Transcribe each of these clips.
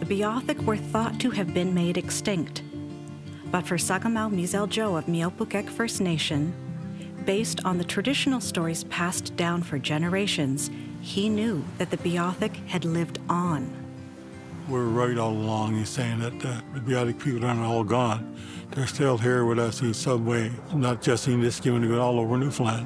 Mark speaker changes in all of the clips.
Speaker 1: Beothuk were thought to have been made extinct. But for Sagamaw Mi'sel Joe of Miawpukek First Nation, based on the traditional stories passed down for generations, he knew that the Beothuk had lived on.
Speaker 2: We're right all along. He's saying that the Beothuk people aren't all gone. They're still here with us in some way, not just in this community, but all over Newfoundland.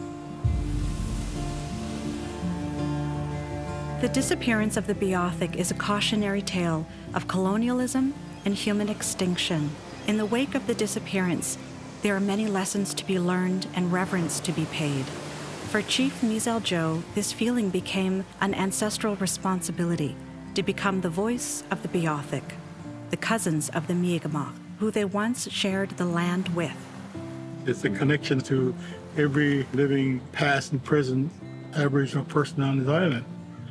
Speaker 1: The disappearance of the Beothuk is a cautionary tale of colonialism and human extinction. In the wake of the disappearance, there are many lessons to be learned and reverence to be paid. For Chief Mi'sel Joe, this feeling became an ancestral responsibility to become the voice of the Beothuk, the cousins of the Mi'kmaq, who they once shared the land with.
Speaker 2: It's a connection to every living past and present Aboriginal person on this island.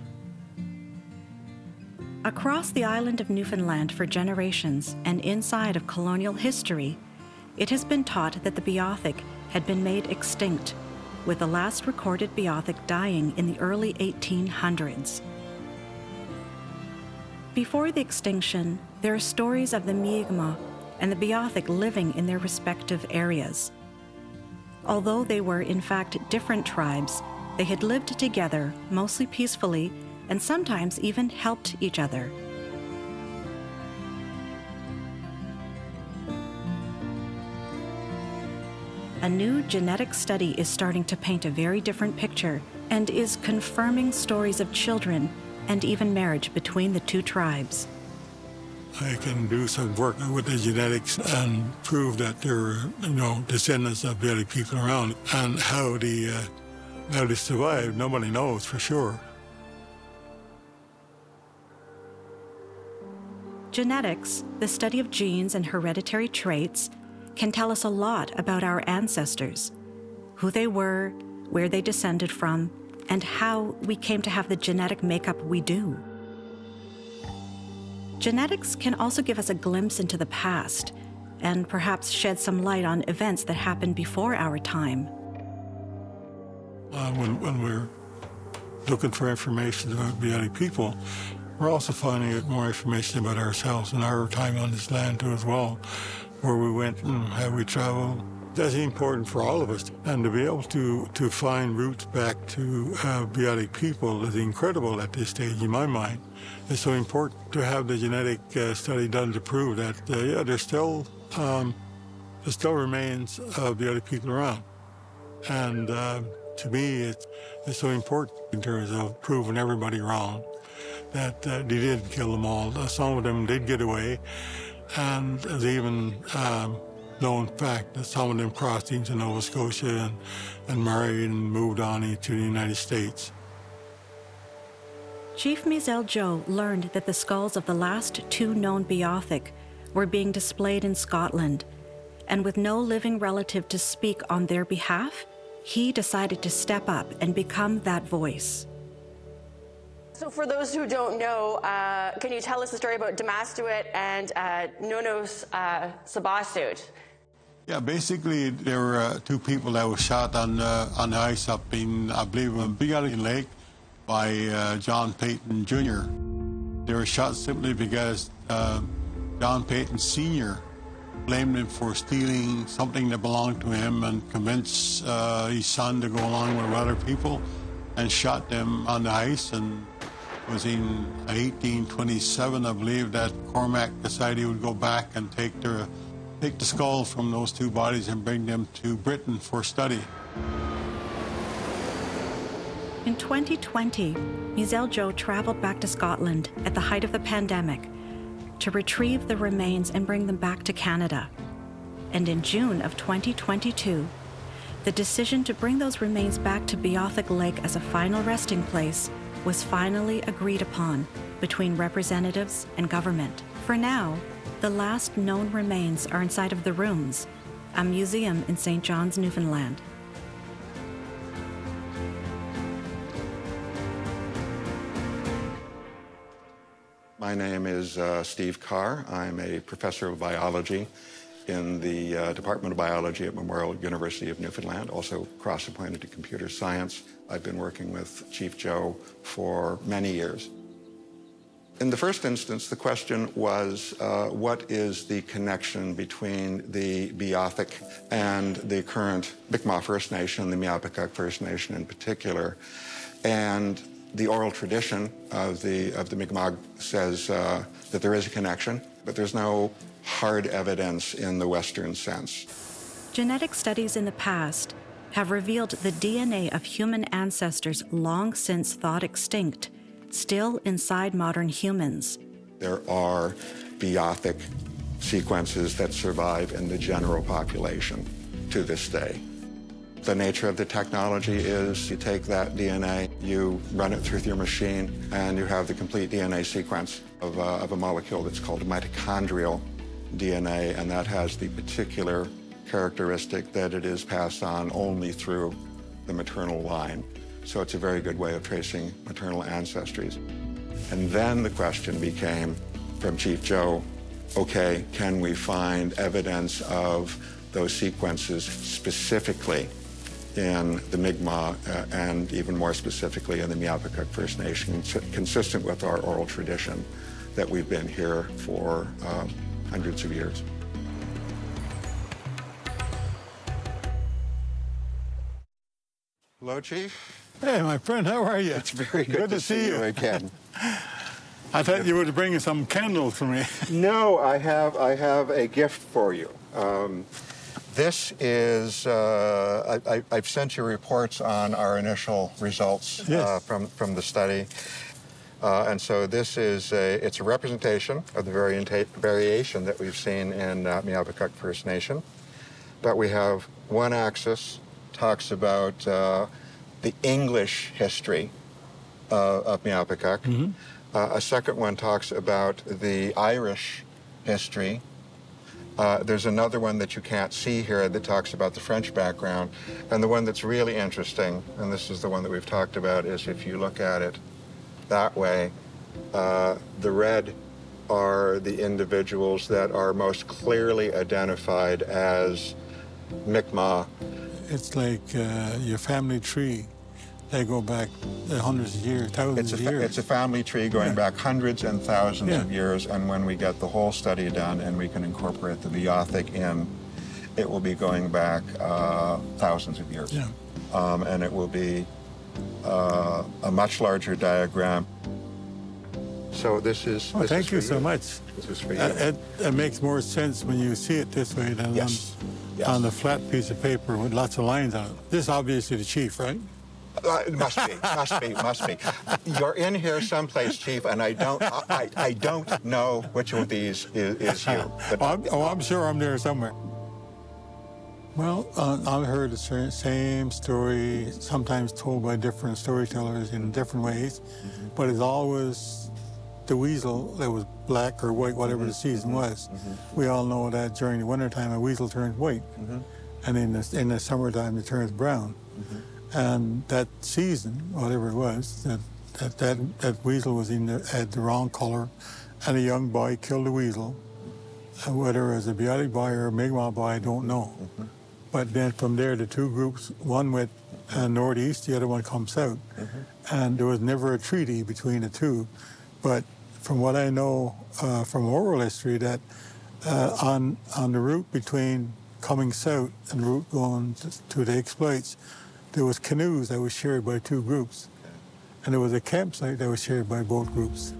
Speaker 1: Across the island of Newfoundland for generations and inside of colonial history, it has been taught that the Beothuk had been made extinct, with the last recorded Beothuk dying in the early 1800s. Before the extinction, there are stories of the Mi'kmaq and the Beothuk living in their respective areas. Although they were in fact different tribes, they had lived together mostly peacefully and sometimes even helped each other. A new genetic study is starting to paint a very different picture and is confirming stories of children and even marriage between the two tribes.
Speaker 2: I can do some work with the genetics and prove that there are, descendants of Beothuk people around, and how they survived, nobody knows for sure.
Speaker 1: Genetics, the study of genes and hereditary traits, can tell us a lot about our ancestors, who they were, where they descended from, and how we came to have the genetic makeup we do. Genetics can also give us a glimpse into the past and perhaps shed some light on events that happened before our time.
Speaker 2: When we're looking for information about Beothuk people, we're also finding out more information about ourselves and our time on this land too as well, where we went and how we traveled. That's important for all of us. And to be able to find roots back to Beothuk people is incredible at this stage in my mind. It's so important to have the genetic study done to prove that, there's still remains of Beothuk people around. And to me, it's so important in terms of proving everybody wrong, that they didn't kill them all. Some of them did get away, and there's even known fact that some of them crossed into Nova Scotia and married and moved on into the United States.
Speaker 1: Chief Mi'sel Joe learned that the skulls of the last two known Beothuk were being displayed in Scotland, and with no living relative to speak on their behalf, he decided to step up and become that voice.
Speaker 3: So for those who don't know, can you tell us the story about Damastuit and Nonos Sabastut?
Speaker 2: Yeah, basically there were two people that were shot on the ice up in, I believe, Beothuk Lake by John Payton Jr. They were shot simply because John Payton Sr. blamed him for stealing something that belonged to him and convinced his son to go along with other people and shot them on the ice. And it was in 1827, I believe, that Cormac decided he would go back and take the skull from those two bodies and bring them to Britain for study.
Speaker 1: In 2020, Mi'sel Joe traveled back to Scotland at the height of the pandemic to retrieve the remains and bring them back to Canada. And in June of 2022, the decision to bring those remains back to Beothuk Lake as a final resting place was finally agreed upon between representatives and government. For now, the last known remains are inside of the Rooms, a museum in St. John's, Newfoundland.
Speaker 4: My name is Steve Carr. I'm a professor of biology in the Department of Biology at Memorial University of Newfoundland, also cross-appointed to computer science. I've been working with Chief Joe for many years. In the first instance, the question was, what is the connection between the Beothuk and the current Mi'kmaq First Nation, the Miawpukek First Nation in particular? And the oral tradition of the Mi'kmaq says that there is a connection, but there's no hard evidence in the Western sense.
Speaker 1: Genetic studies in the past have revealed the DNA of human ancestors long since thought extinct, still inside modern humans.
Speaker 4: There are Beothuk sequences that survive in the general population to this day. The nature of the technology is you take that DNA, you run it through your machine, and you have the complete DNA sequence of a molecule that's called mitochondrial DNA, and that has the particular characteristic that it is passed on only through the maternal line. So it's a very good way of tracing maternal ancestries. And then the question became, from Chief Joe, okay, can we find evidence of those sequences specifically in the Mi'kmaq and even more specifically in the Miawpukek First Nation, consistent with our oral tradition that we've been here for hundreds of years. Hello, Chief.
Speaker 2: Hey, my friend, how are you?
Speaker 4: It's very good to see you again.
Speaker 2: I thought you would bring some candles for me.
Speaker 4: No, I have a gift for you. This is, I've sent you reports on our initial results from the study. And so this is it's a representation of the variation that we've seen in Miawpukek First Nation. But we have one axis talks about the English history of Miawpukek. Mm-hmm. A second one talks about the Irish history. There's another one that you can't see here that talks about the French background. And the one that's really interesting, and this is the one that we've talked about, is if you look at it that way, the red are the individuals that are most clearly identified as Mi'kmaq.
Speaker 2: It's like your family tree. They go back hundreds of years, thousands of years.
Speaker 4: It's a family tree going back hundreds and thousands of years, and when we get the whole study done and we can incorporate the Beothuk in, it will be going back thousands of years. Yeah. And it will be a much larger diagram. So this is.
Speaker 2: Oh, thank you so much.
Speaker 4: This is for you.
Speaker 2: It makes more sense when you see it this way than on the flat piece of paper with lots of lines on it. This is obviously the chief, right?
Speaker 4: It must be. You're in here someplace, Chief, and I don't know which of these is you.
Speaker 2: I'm sure I'm there somewhere. Well, I've heard the same story, sometimes told by different storytellers in different ways, but it's always the weasel that was black or white, whatever the season was. We all know that during the wintertime, a weasel turns white, and in the summertime, it turns brown. And that season, whatever it was, that weasel was had the wrong color, and a young boy killed the weasel. Whether it was a Beothuk boy or a Mi'kmaq boy, I don't know. But then from there, the two groups, one went northeast, the other one comes south. And there was never a treaty between the two. But from what I know from oral history, that on the route between coming south and the route going to the exploits, there was canoes that was shared by two groups. And there was a campsite that was shared by both groups.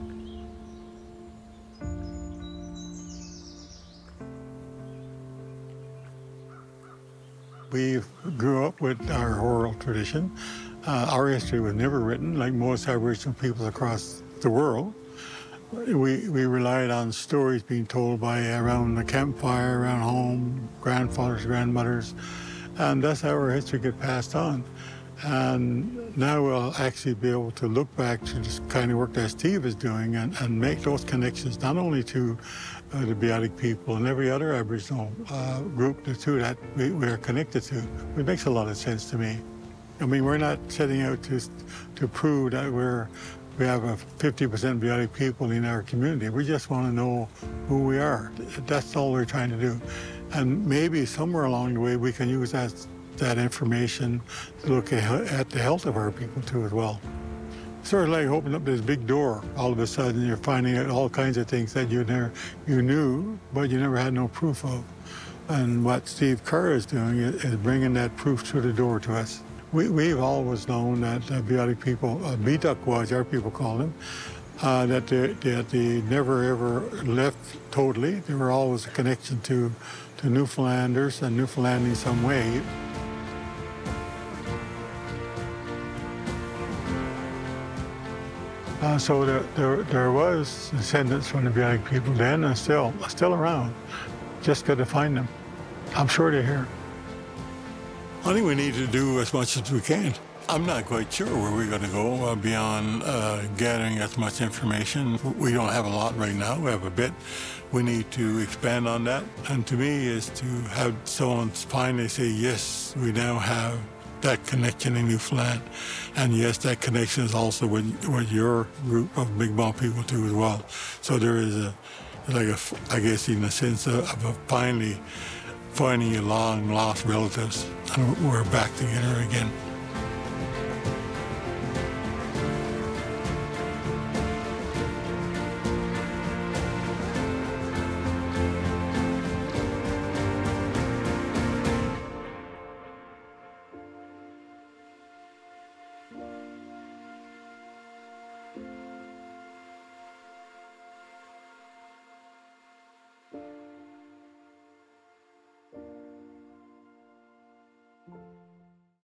Speaker 2: We grew up with our oral tradition. Our history was never written, like most Aboriginal peoples across the world. We relied on stories being told by around the campfire, around home, grandfathers, grandmothers, and that's how our history get passed on. And now we'll actually be able to look back to this kind of work that Steve is doing and make those connections, not only to the Beothuk people and every other Aboriginal group too that we are connected to. It makes a lot of sense to me. I mean, we're not setting out to prove that we have a 50% Beothuk people in our community. We just want to know who we are. That's all we're trying to do. And maybe somewhere along the way we can use that information to look at the health of our people too as well. Sort of like opening up this big door. All of a sudden, you're finding out all kinds of things that you knew, but you never had no proof of. And what Steve Kerr is doing is bringing that proof through the door to us. We've always known that Beothuk people, Beothuk was, our people called them, that they never ever left totally. There were always a connection to Newfoundlanders and Newfoundland in some way. So there was descendants from the Beothuk people then and still around. Just got to find them. I'm sure they're here. I think we need to do as much as we can. I'm not quite sure where we're going to go beyond gathering as much information. We don't have a lot right now. We have a bit. We need to expand on that. And to me is to have someone finally say, yes, we now have that connection in Newfoundland. And yes, that connection is also with your group of Big Ball people too as well. So there is I guess in a sense of finally finding your long lost relatives, and we're back together again.